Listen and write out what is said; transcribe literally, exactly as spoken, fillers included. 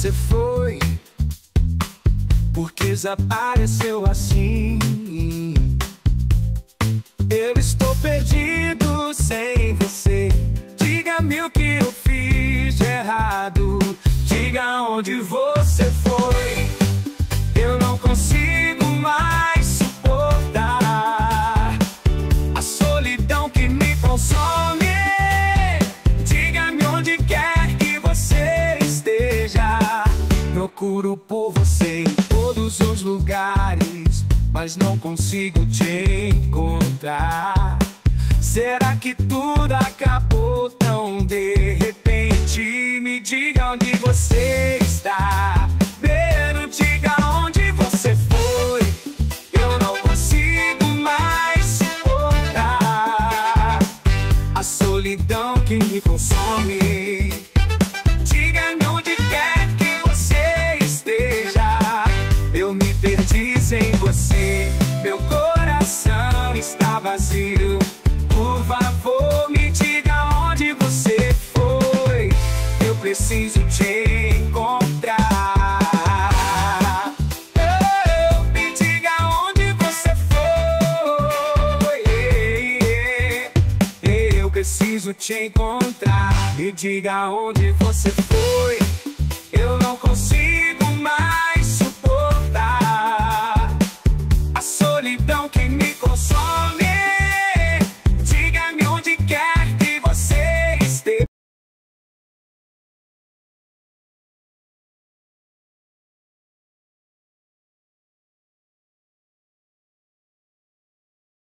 você foi? Porque desapareceu assim. Eu estou perdido sem você. Diga-me o que eu fiz de errado. Diga onde você foi. Eu não consigo mais suportar a solidão que me consome. Diga-me onde quer que você esteja. Procuro por você em todos os lugares, mas não consigo te encontrar. Será que tudo acabou tão de repente? Me diga onde você está. Pero diga onde você foi. Eu não consigo mais suportar a solidão que me consome. Diga-me onde quer que você esteja. Eu me perdi sem você. Meu coração está vazio. Por favor, me diga onde você foi. Eu preciso te encontrar. Oh, me diga onde você foi. Eu preciso te encontrar. Me diga onde você foi. Eu não consigo mais